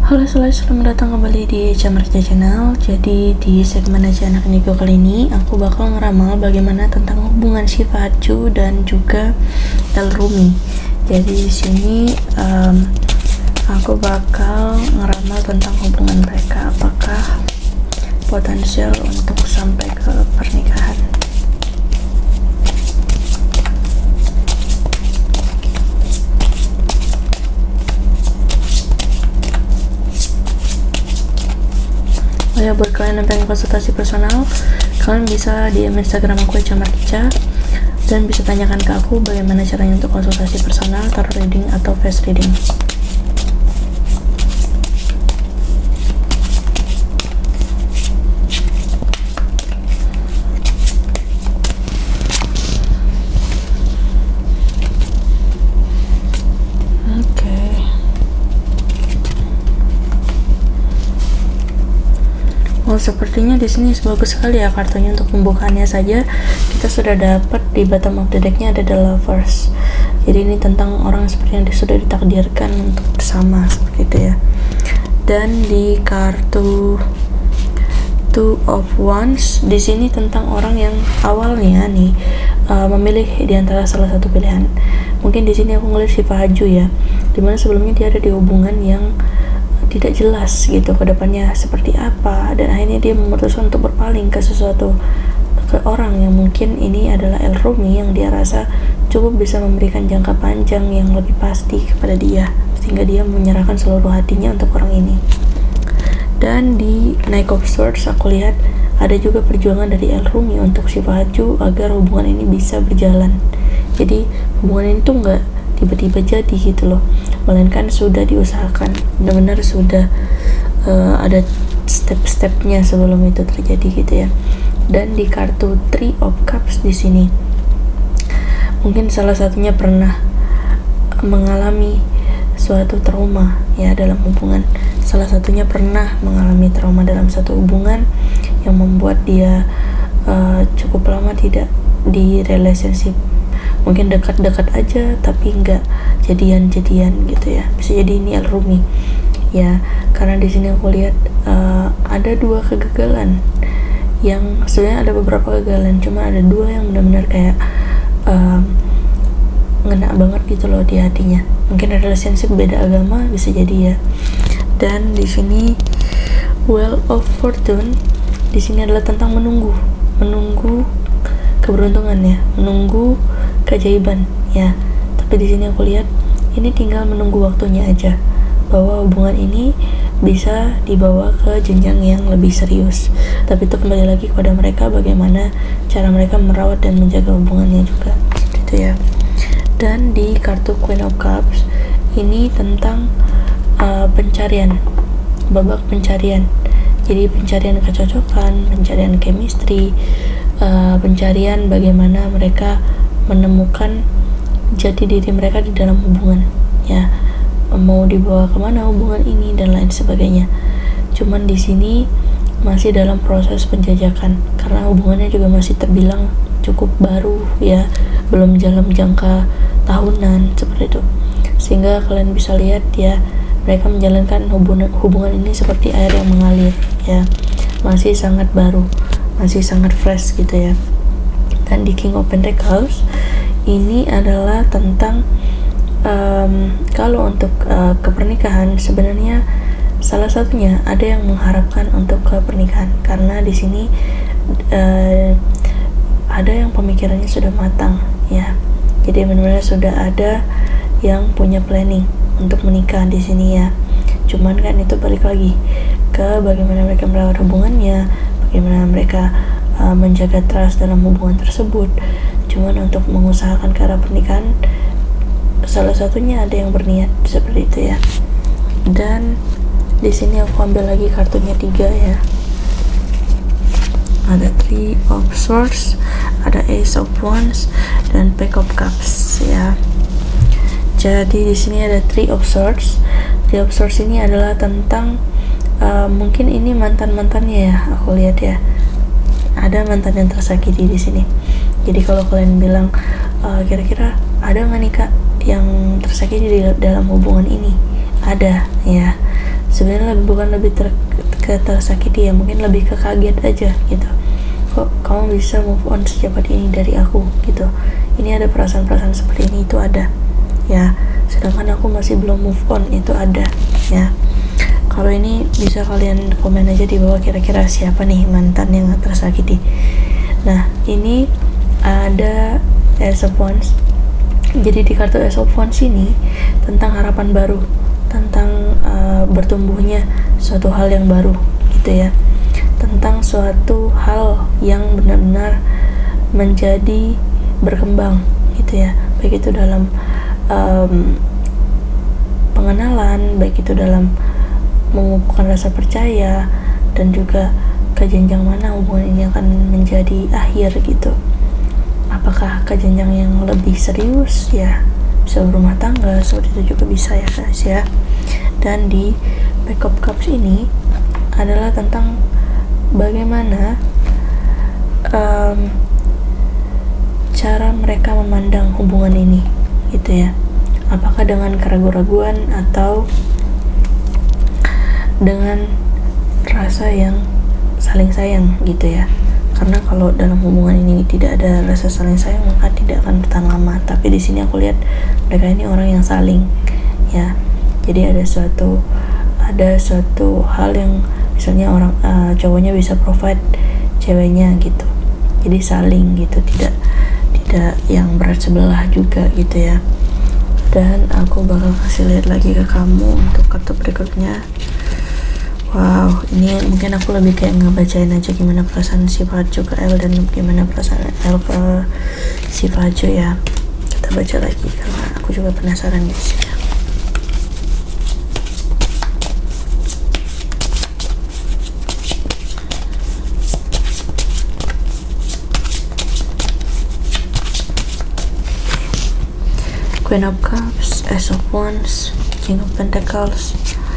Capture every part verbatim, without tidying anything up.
Halo semuanya, selamat datang kembali di Camarja Channel. Jadi di segmen Aja Anak Nigo kali ini aku bakal ngeramal bagaimana tentang hubungan Shiva Hachu dan juga El Rumi. Jadi di sini um, aku bakal ngeramal tentang hubungan mereka, apakah potensial untuk sampai ke pernikahan. Oh ya, buat kalian yang pengen konsultasi personal, kalian bisa D M Instagram aku Camarja dan bisa tanyakan ke aku bagaimana caranya untuk konsultasi personal, tarot reading atau face reading. Oh, sepertinya di sini bagus sekali ya kartunya. Untuk pembukaannya saja kita sudah dapat di bottom of the decknya ada The Lovers. Jadi ini tentang orang seperti yang sudah ditakdirkan untuk bersama seperti itu ya. Dan di kartu Two of Wands di sini tentang orang yang awalnya nih uh, memilih di antara salah satu pilihan. Mungkin di sini aku ngeliat Shiva Hachu ya, dimana sebelumnya dia ada di hubungan yang tidak jelas gitu ke depannya seperti apa, dan akhirnya dia memutuskan untuk berpaling ke sesuatu, ke orang yang mungkin ini adalah El Rumi yang dia rasa cukup bisa memberikan jangka panjang yang lebih pasti kepada dia, sehingga dia menyerahkan seluruh hatinya untuk orang ini. Dan di Knight of Swords aku lihat ada juga perjuangan dari El Rumi untuk Shiva Hachu agar hubungan ini bisa berjalan. Jadi hubungan ini tuh nggak tiba-tiba jadi gitu loh, melainkan sudah diusahakan, benar-benar sudah uh, ada step-stepnya sebelum itu terjadi gitu ya. Dan di kartu Three of Cups di sini mungkin salah satunya pernah mengalami suatu trauma ya dalam hubungan, salah satunya pernah mengalami trauma dalam satu hubungan yang membuat dia uh, cukup lama tidak di relationship, mungkin dekat-dekat aja tapi nggak jadian-jadian gitu ya. Bisa jadi ini El Rumi ya, karena di sini aku lihat uh, ada dua kegagalan yang sebenarnya ada beberapa kegagalan, cuma ada dua yang benar-benar kayak uh, ngena banget gitu loh di hatinya. Mungkin ada relationship beda agama, bisa jadi ya. Dan di sini Wheel of Fortune di sini adalah tentang menunggu, menunggu keberuntungan ya, menunggu keajaiban ya. Tapi di sini aku lihat ini tinggal menunggu waktunya aja, bahwa hubungan ini bisa dibawa ke jenjang yang lebih serius. Tapi itu kembali lagi kepada mereka, bagaimana cara mereka merawat dan menjaga hubungannya juga seperti itu ya. Dan di kartu Queen of Cups ini tentang uh, pencarian, babak pencarian. Jadi pencarian kecocokan, pencarian chemistry, uh, pencarian bagaimana mereka menemukan jati diri mereka di dalam hubungan ya, mau dibawa kemana hubungan ini dan lain sebagainya. Cuman di sini masih dalam proses penjajakan karena hubungannya juga masih terbilang cukup baru ya, belum dalam jangka tahunan seperti itu, sehingga kalian bisa lihat ya, mereka menjalankan hubungan hubungan ini seperti air yang mengalir ya, masih sangat baru, masih sangat fresh gitu ya. Dan di King of Pentacles ini adalah tentang um, kalau untuk uh, kepernikahan sebenarnya salah satunya ada yang mengharapkan untuk ke pernikahan, karena di sini uh, ada yang pemikirannya sudah matang ya. Jadi benar-benar sudah ada yang punya planning untuk menikah di sini ya. Cuman kan itu balik lagi ke bagaimana mereka merawat hubungannya, bagaimana mereka uh, menjaga trust dalam hubungan tersebut. Cuman untuk mengusahakan ke arah pernikahan, salah satunya ada yang berniat seperti itu ya. Dan di sini aku ambil lagi kartunya tiga ya. Ada Three of Swords, ada Ace of Wands, dan Pack of Cups ya. Jadi di sini ada Three of Swords. Three of Swords ini adalah tentang uh, mungkin ini mantan-mantannya ya, aku lihat ya. Ada mantan yang tersakiti di sini. Jadi kalau kalian bilang uh, kira-kira ada nggak nih kak yang tersakiti di dalam hubungan ini? Ada ya. sebenarnya lebih, bukan lebih ter, ke tersakiti ya, mungkin lebih ke kaget aja gitu, kok kamu bisa move on secepat ini dari aku gitu. Ini ada perasaan-perasaan seperti ini, itu ada ya, sedangkan aku masih belum move on, itu ada ya. Kalau ini bisa kalian komen aja di bawah, kira-kira siapa nih mantan yang tersakiti. Nah, ini ada Ace of Wands. Jadi di kartu Ace of Wands ini tentang harapan baru, tentang uh, bertumbuhnya suatu hal yang baru gitu ya, tentang suatu hal yang benar-benar menjadi berkembang gitu ya, baik itu dalam um, pengenalan, baik itu dalam mengukuhkan rasa percaya, dan juga ke jenjang mana hubungan ini akan menjadi akhir gitu. Apakah ke jenjang yang lebih serius ya, bisa berumah tangga, seperti itu juga bisa ya guys ya. Dan di Pack of Cups ini adalah tentang bagaimana um, cara mereka memandang hubungan ini gitu ya, apakah dengan keraguan-raguan atau dengan rasa yang saling sayang gitu ya. Karena kalau dalam hubungan ini tidak ada rasa saling sayang, maka tidak akan bertahan lama. Tapi di sini aku lihat mereka ini orang yang saling ya. Jadi ada suatu ada suatu hal yang misalnya orang uh, cowoknya bisa provide ceweknya gitu. Jadi saling gitu, tidak tidak yang berat sebelah juga gitu ya. Dan aku bakal kasih lihat lagi ke kamu untuk kartu berikutnya. Wow, ini mungkin aku lebih kayak ngebacain aja gimana perasaan si Fajjo ke El dan gimana perasaan El ke si Fajjo ya. Kita baca lagi karena aku juga penasaran guys ya. Queen of Cups, Ace of Wands, King of Pentacles,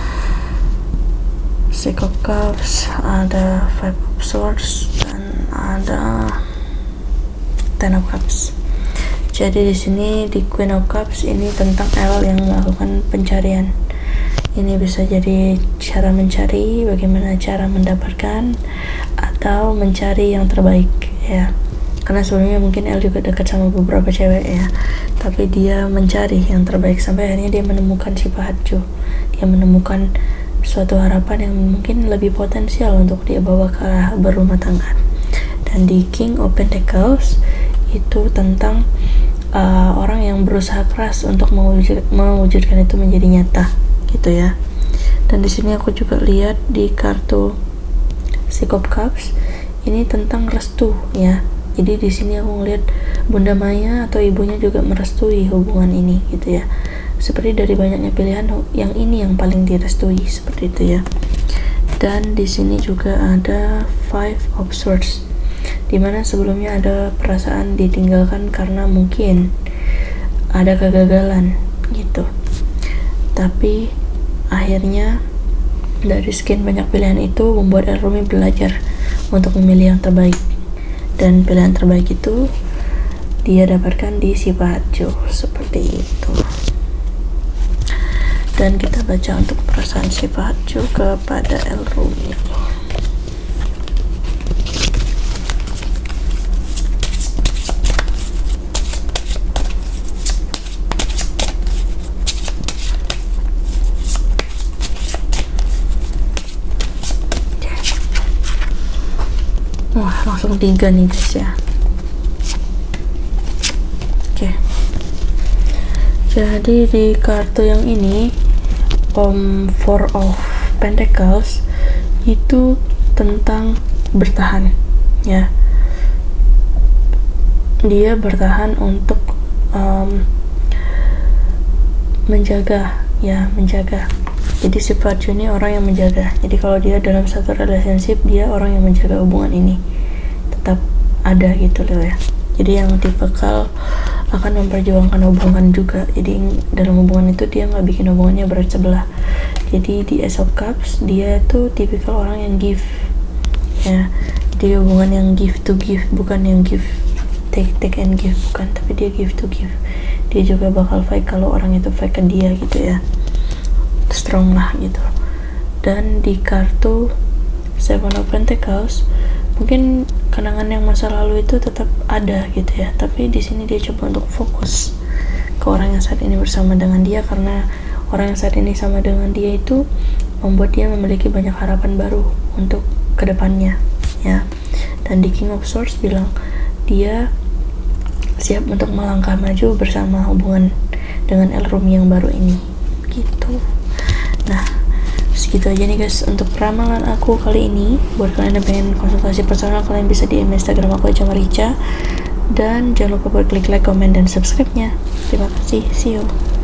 Six of Cups, ada Five of Swords, dan ada Ten of Cups. Jadi di sini di Queen of Cups ini tentang El yang melakukan pencarian. Ini bisa jadi cara mencari, bagaimana cara mendapatkan, atau mencari yang terbaik ya. Karena sebelumnya mungkin El juga dekat sama beberapa cewek ya, tapi dia mencari yang terbaik sampai akhirnya dia menemukan si Fajjo. Dia menemukan suatu harapan yang mungkin lebih potensial untuk dia bawa ke arah berumah tangga. Dan di King of Pentacles itu tentang uh, orang yang berusaha keras untuk mewujud, mewujudkan itu menjadi nyata gitu ya. Dan di sini aku juga lihat di kartu Six of Cups ini tentang restu ya. Jadi di sini aku ngeliat Bunda Maya atau ibunya juga merestui hubungan ini gitu ya. Seperti dari banyaknya pilihan, yang ini yang paling direstui seperti itu ya. Dan di sini juga ada Five of Swords, dimana sebelumnya ada perasaan ditinggalkan karena mungkin ada kegagalan gitu. Tapi akhirnya dari sekian banyak pilihan itu membuat El Rumi belajar untuk memilih yang terbaik. Dan pilihan terbaik itu dia dapatkan di si Fajjo seperti itu. Dan kita baca untuk perasaan si Fajjo kepada El Rumi. Wah, langsung tiga nih guys ya. Oke okay. Jadi di kartu yang ini um, Four of Pentacles itu tentang bertahan ya. Dia bertahan untuk um, menjaga ya, menjaga. Jadi si Fajjo ini orang yang menjaga. Jadi kalau dia dalam satu relationship, dia orang yang menjaga hubungan ini tetap ada gitu loh ya. Jadi yang tipikal akan memperjuangkan hubungan juga. Jadi dalam hubungan itu dia nggak bikin hubungannya berat sebelah. Jadi di Ace of Cups dia tuh tipikal orang yang give ya. Jadi hubungan yang give to give, bukan yang give take take and give, bukan, tapi dia give to give. Dia juga bakal fight kalau orang itu fight ke dia gitu ya. Strong lah gitu. Dan di kartu Seven of Pentacles, mungkin kenangan yang masa lalu itu tetap ada gitu ya, tapi di sini dia coba untuk fokus ke orang yang saat ini bersama dengan dia, karena orang yang saat ini sama dengan dia itu membuat dia memiliki banyak harapan baru untuk kedepannya ya. Dan di King of Swords bilang dia siap untuk melangkah maju bersama hubungan dengan Elrumi yang baru ini gitu. Nah, segitu aja nih guys untuk ramalan aku kali ini. Buat kalian yang pengen konsultasi personal, kalian bisa D M Instagram aku aja Marica, dan jangan lupa buat klik like, comment, dan subscribe nya. Terima kasih, see you.